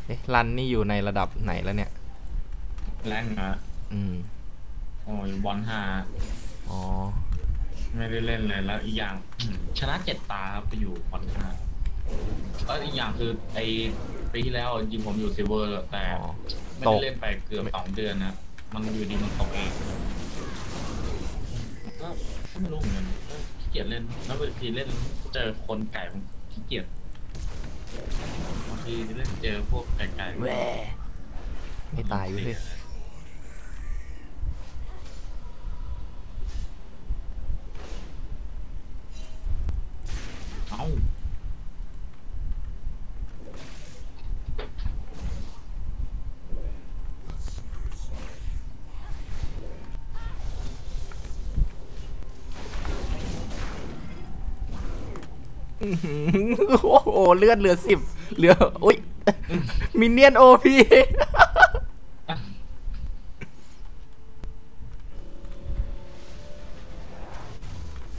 เอ๊ะรันนี่อยู่ในระดับไหนแล้วเนี่ยแรงนะอืมโอ้ยบอลห้าอ๋อไม่ได้เล่นเลยแล้วอีกอย่างชนะ7 ตาครับไปอยู่บอลห้าแล้วอีกอย่างคือไอปีที่แล้วจริงผมอยู่ซิลเวอร์แต่อ๋อไม่ตกได้เล่นไปเกือบ2 เดือนนะมันอยู่ดีมันตกเองก็ไม่รู้เหมือนกันก็ขี้เกียจเล่นแล้วบางทีเล่นเจอคนไก่ผมขี้เกียจบางทีเล่นเจอพวกไก่แหวไม่ตายอยู่เลยเอ้าโอ้โหเลือดเหลือ10เหลืออุ้ยมินเนี่ยนโอพี